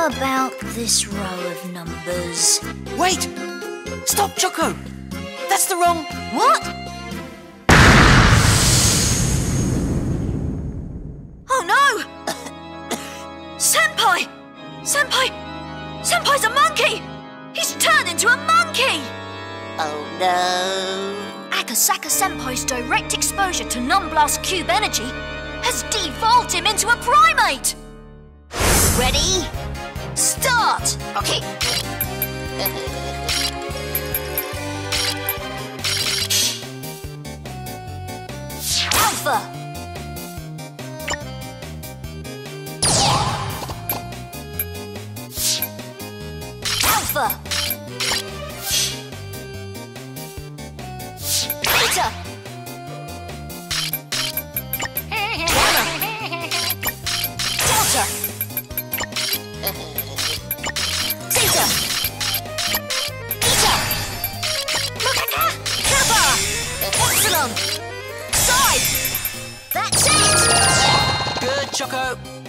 How about this row of numbers? Wait! Stop, Choco! That's the wrong... What? Oh no! Senpai! Senpai's a monkey! He's turned into a monkey! Oh no! Akasaka Senpai's direct exposure to Numblast cube energy has devolved him into a primate! Ready? Start! Okay. Alpha! Alpha! Beta! Gamma! Delta! Zeta! Eta! Kappa! Epsilon! Psi! That's it! Good, Choco!